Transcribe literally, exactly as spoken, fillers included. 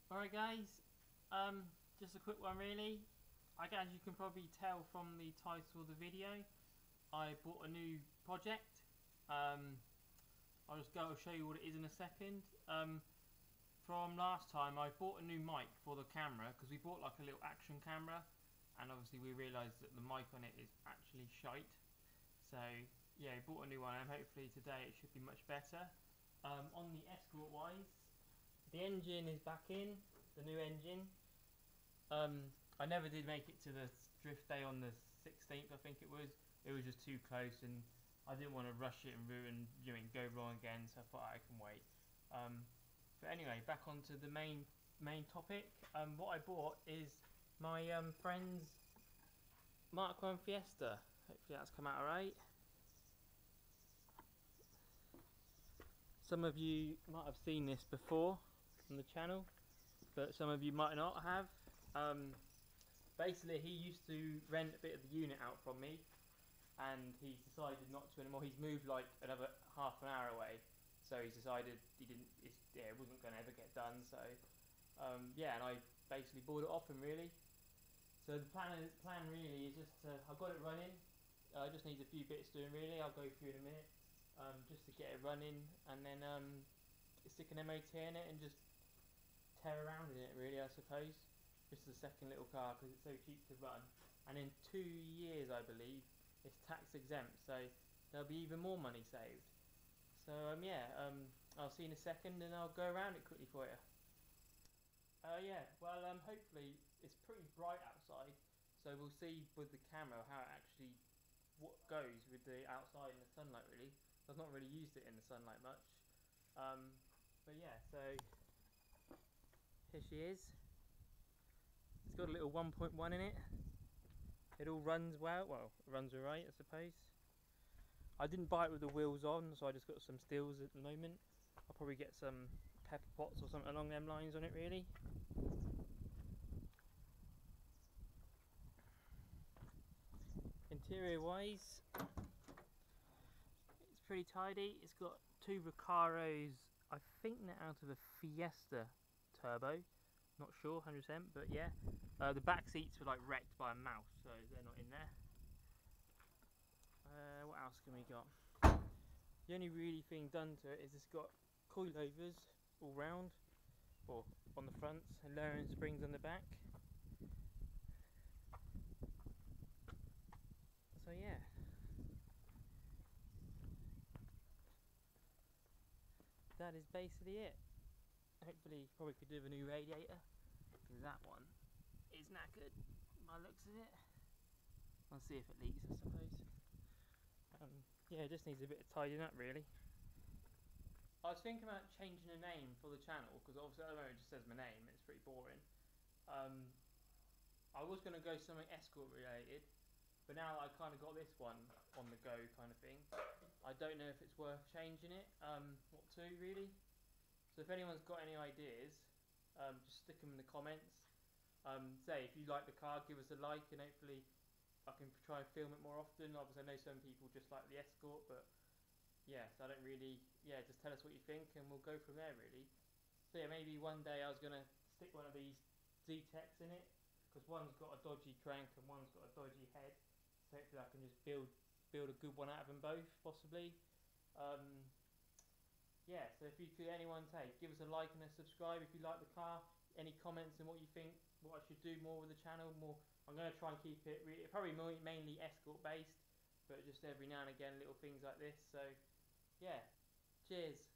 Alright guys, um, just a quick one really. I guess you can probably tell from the title of the video, I bought a new project. Um, I'll just go and show you what it is in a second. Um, from last time I bought a new mic for the camera because we bought like a little action camera and obviously we realised that the mic on it is actually shite. So yeah, I bought a new one and hopefully today it should be much better. Um, on the Escort wise, the engine is back in, the new engine. Um, I never did make it to the drift day on the sixteenth, I think it was. It was just too close and I didn't want to rush it and ruin, you know, go wrong again, so I thought I can wait. Um, but anyway, back onto the main main topic. Um, what I bought is my um, friend's Mark one Fiesta. Hopefully that's come out alright. Some of you might have seen this before on the channel, but some of you might not have. Um, basically, he used to rent a bit of the unit out from me, and he's decided not to anymore. He's moved like another half an hour away, so he's decided he didn't. It's, yeah, it wasn't going to ever get done. So um, yeah, and I basically bought it off him really. So the plan, plan really is just to, I've got it running. Uh, it just needs a few bits doing really. I'll go through in a minute, um, just to get it running, and then um, stick an M O T in it and just tear around in it really, I suppose. Just as a second little car because it's so cheap to run, and in two years I believe it's tax exempt, so there'll be even more money saved. So um, yeah, um, I'll see you in a second and I'll go around it quickly for you. Uh, yeah, well um, hopefully it's pretty bright outside, so we'll see with the camera how it actually what goes with the outside in the sunlight really. I've not really used it in the sunlight much, um, but yeah, so here she is. It's got a little one point one in it. It all runs well, well it runs alright I suppose. I didn't buy it with the wheels on, so I just got some steels at the moment. I'll probably get some pepper pots or something along them lines on it really. Interior wise, it's pretty tidy. It's got two Recaros, I think they're out of a Fiesta turbo. Not sure one hundred percent, but yeah. Uh, the back seats were like wrecked by a mouse, so they're not in there. Uh, what else can we got? The only really thing done to it is it's got coilovers all round, or on the fronts, and lowering springs on the back. So yeah. That is basically it. Hopefully, probably could do with a new radiator, because that one is knackered by the looks of it. I'll see if it leaks, I suppose. Um, yeah, it just needs a bit of tidying up really. I was thinking about changing the name for the channel, because obviously at the moment it just says my name, it's pretty boring. Um, I was going to go something Escort related, but now that I kind of got this one on the go kind of thing, I don't know if it's worth changing it, um, what to really. So if anyone's got any ideas, um, just stick them in the comments. Um, say if you like the car, give us a like, and hopefully I can try and film it more often. Obviously I know some people just like the Escort, but yeah, so I don't really, yeah, just tell us what you think and we'll go from there really. So yeah, maybe one day I was going to stick one of these Z-Techs in it, because one's got a dodgy crank and one's got a dodgy head, so hopefully I can just build build a good one out of them both, possibly. Um, yeah, so if you could, anyone say, give us a like and a subscribe if you like the car, any comments on what you think, what I should do more with the channel. More, I'm going to try and keep it really, probably more, mainly Escort based, but just every now and again little things like this. So yeah, cheers.